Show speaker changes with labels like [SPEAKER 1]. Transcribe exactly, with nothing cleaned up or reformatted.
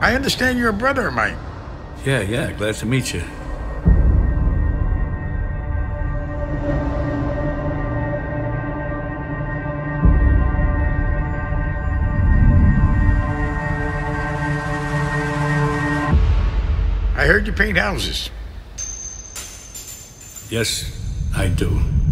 [SPEAKER 1] I understand you're a brother of mine.
[SPEAKER 2] Yeah, yeah, glad to meet you.
[SPEAKER 1] I heard you paint houses.
[SPEAKER 2] Yes, I do.